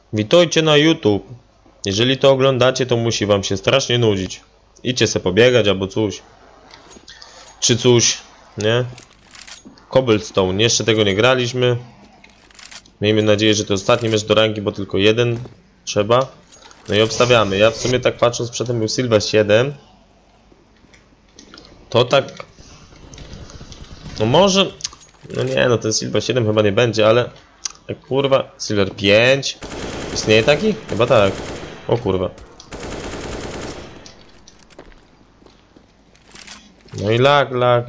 Witajcie na YouTube. Jeżeli to oglądacie, to musi wam się strasznie nudzić. Idźcie se pobiegać albo coś. Czy coś, nie? Cobblestone, jeszcze tego nie graliśmy. Miejmy nadzieję, że to ostatni mecz do rangi, bo tylko jeden trzeba. No i obstawiamy. Ja w sumie tak patrząc, przedtem był Silver 7. To tak... No może... No nie, no ten Silver 7 chyba nie będzie, ale... Kurwa, Silver 5. Istnieje taki? Chyba tak. O kurwa. No i lag.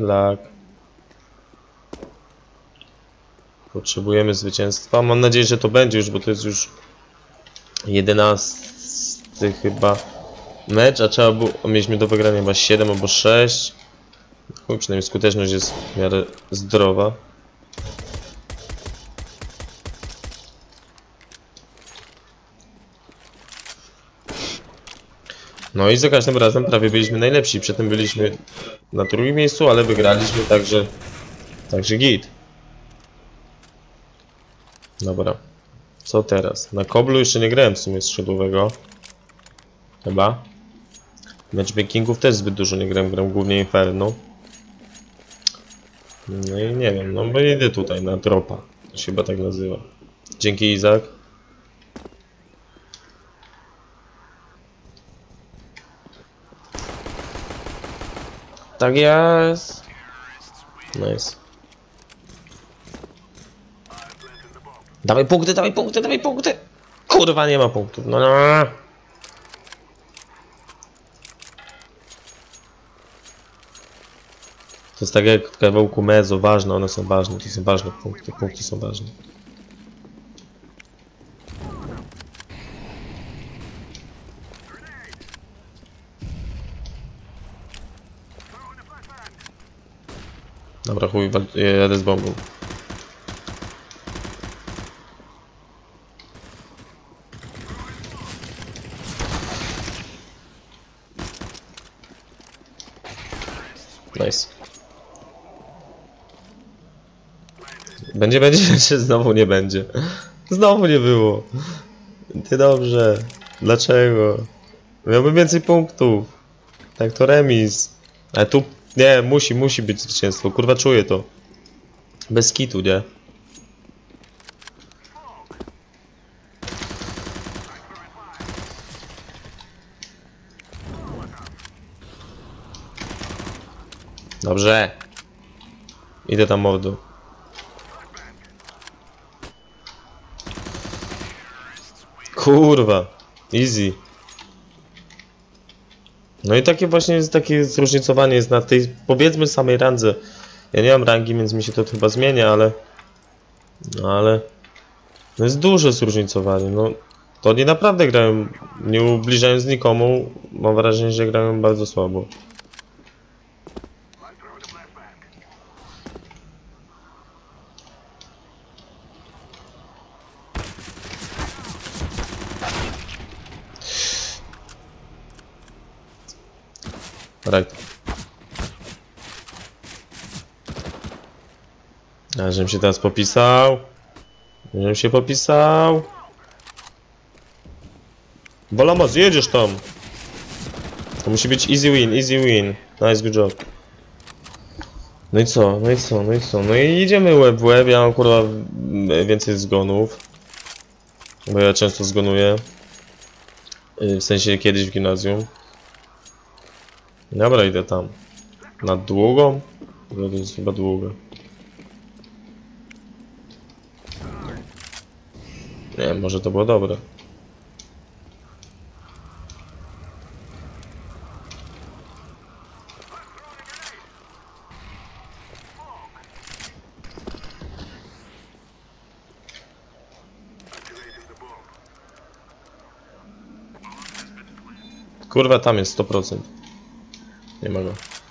Potrzebujemy zwycięstwa. Mam nadzieję, że to będzie już, bo to jest już 11 chyba mecz, a trzeba było... Mieliśmy do wygrania chyba 7 albo 6. Chuj, przynajmniej skuteczność jest w miarę zdrowa. No i za każdym razem prawie byliśmy najlepsi. Przedtem byliśmy na drugim miejscu, ale wygraliśmy, także git. Dobra. Co teraz? Na Koblu jeszcze nie grałem w sumie skrzydłowego. Chyba. Matchmakingów też zbyt dużo nie grałem, gram głównie Inferno. No i nie wiem, no bo idę tutaj na dropa. To się chyba tak nazywa. Dzięki, Izak. Tak jest. Nice. Dawaj punkty. Kurwa, nie ma punktów. No. To jest tak jak w kawałku Mezzo, ważne, one są ważne, to są ważne punkty są ważne. Dobra, chuj, jadę z bombą. Nice. Będzie, czy znowu nie będzie? Znowu nie było. Ty dobrze. Dlaczego? Miałbym więcej punktów. Tak to remis. Ale tu... Nie, musi być zwycięstwo. Kurwa, czuję to. Bez kitu, nie? Dobrze. Idę tam mordu. Kurwa. Easy. No i takie właśnie jest takie zróżnicowanie jest na tej, powiedzmy, samej randze. Ja nie mam rangi, więc mi się to chyba zmienia, ale... No ale... No jest duże zróżnicowanie, no... To oni naprawdę grają, nie ubliżając nikomu, mam wrażenie, że grają bardzo słabo. Right. A żebym się teraz popisał. Bolamos, jedziesz tam. To musi być easy win. Nice, good job. No i co? No i idziemy łeb w łeb. Ja mam kurwa więcej zgonów. Bo ja często zgonuję. W sensie kiedyś w gimnazjum. Dobra, idę tam. Na długą? To jest chyba długa. Nie wiem, może to było dobre. Kurwa, tam jest 100%. Nie ma go.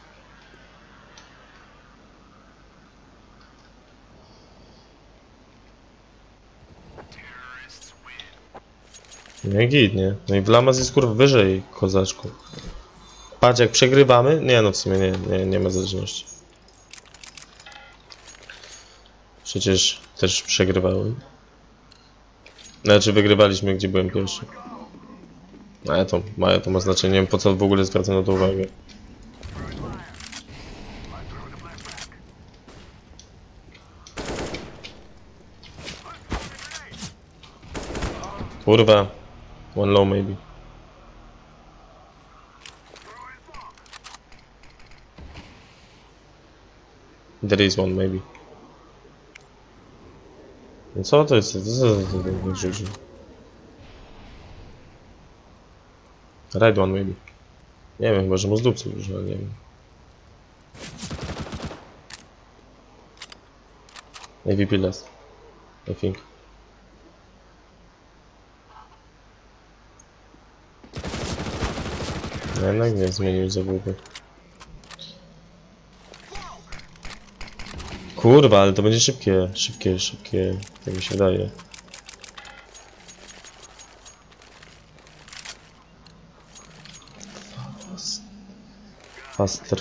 No i git, nie? No i Vlamas jest kurwa wyżej, kozaczku. Patrz, jak przegrywamy... Nie, no w sumie nie ma zależności. Przecież też przegrywałem. Znaczy wygrywaliśmy, gdzie byłem pierwszy. To ma znaczenie, nie wiem po co w ogóle zwracam na to uwagę. Kurwa. One low maybe. There is one maybe. No co to jest? Co to rzucił? Right one maybe. Nie wiem, chyba że mu z dupcy już, ale nie wiem. AVP last. I think. No jednak nie zmienił zawody. Kurwa, ale to będzie szybkie, tak mi się wydaje. Faster.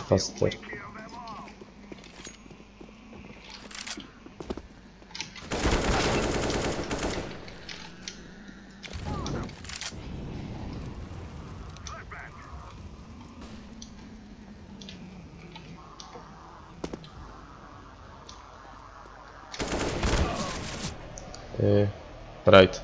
Right.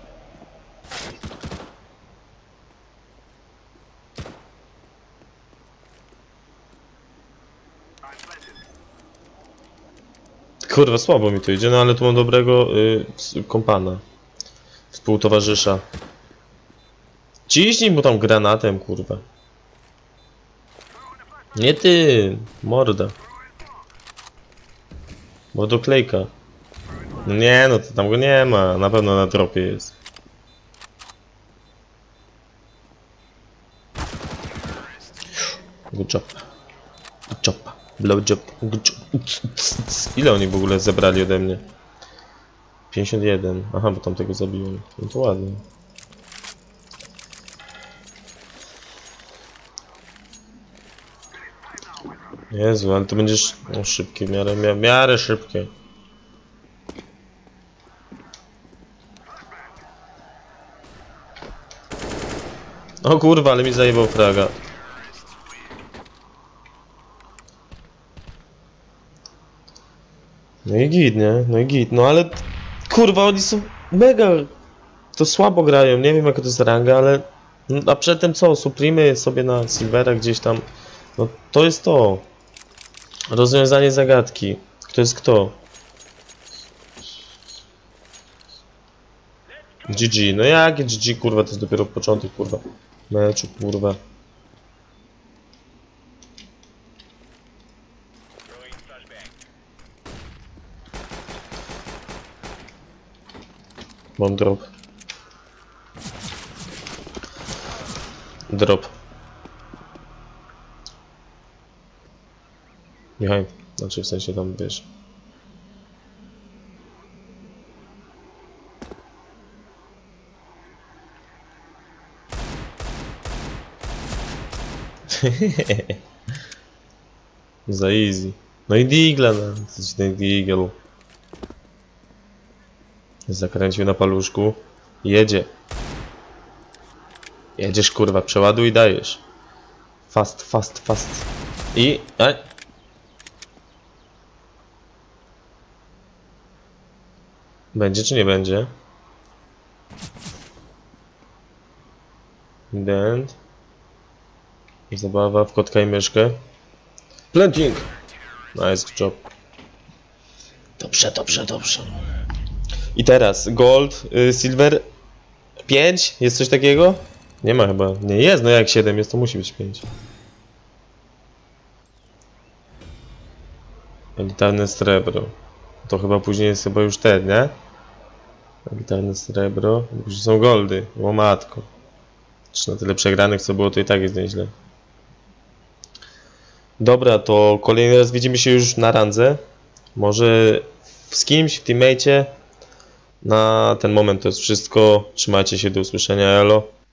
Kurwa, słabo mi to idzie, no ale tu mam dobrego kompana. Współtowarzysza. Ciśnij mu tam granatem, kurwa. Nie ty, morda. Mordoklejka. Nie, no to tam go nie ma, na pewno na tropie jest. Good job. Blow job. Good job. Ile oni w ogóle zebrali ode mnie? 51. Aha, bo tam tego zabiłem. No to ładnie. Jezu, ale to będziesz no, szybkie, w miarę szybkie. O kurwa, ale mi zajebał fraga. No i git, nie? No i git, no ale... Kurwa, oni są mega... To słabo grają, nie wiem jaka to jest ranga, ale... A przedtem co? Supremy sobie na Silvera gdzieś tam... No to jest to. Rozwiązanie zagadki. Kto jest kto? GG, no jakie GG, kurwa, to jest dopiero początek, kurwa. Meczu, kurwa. Mam drop. Behind. Znaczy w sensie tam, wiesz. Za easy. No i digla, no. Ten digel. Zakręcił na paluszku. Jedzie. Jedziesz, kurwa, przeładuj i dajesz. Fast. I... Będzie czy nie będzie? Dent. Zabawa w kotka i myszkę. Planting! Nice job. Dobrze. I teraz gold, silver 5? Jest coś takiego? Nie ma chyba. Nie jest, no jak 7 jest, to musi być 5. Elitarne srebro. To chyba później jest chyba już ten, nie? Elitarne srebro. Już są goldy. O matko. Czy na tyle przegranych co było, to i tak jest nieźle. Dobra, to kolejny raz widzimy się już na randze. Może z kimś w teammate'cie. Na ten moment to jest wszystko. Trzymajcie się, do usłyszenia, elo.